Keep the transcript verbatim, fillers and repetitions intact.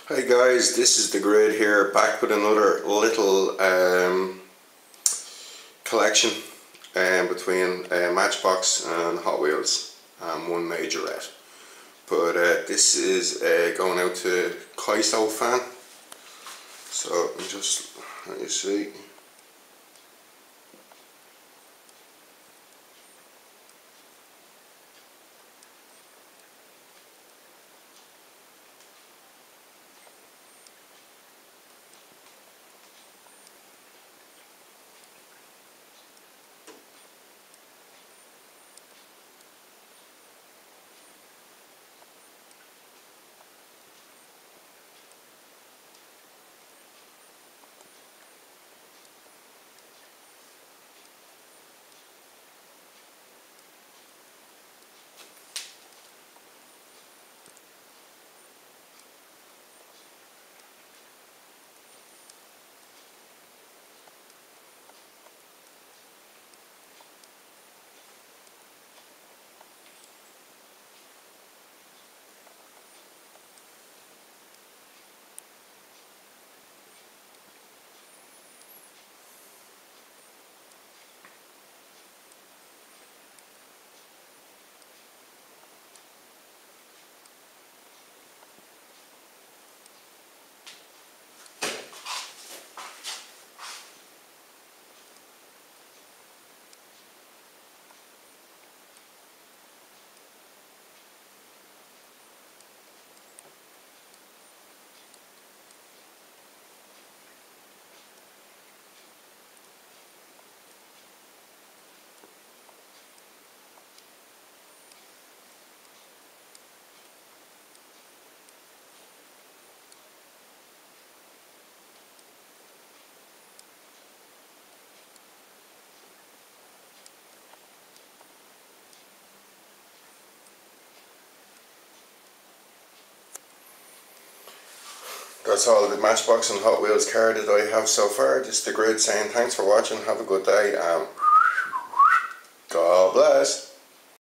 Hi guys, this is the Grid here, back with another little um, collection um, between uh, Matchbox and Hot Wheels, and one majorette. But uh, this is uh, going out to Kyosho Fan. So just let you see. That's all the Matchbox and Hot Wheels car that I have so far. Just the Grid saying thanks for watching, have a good day, and God bless.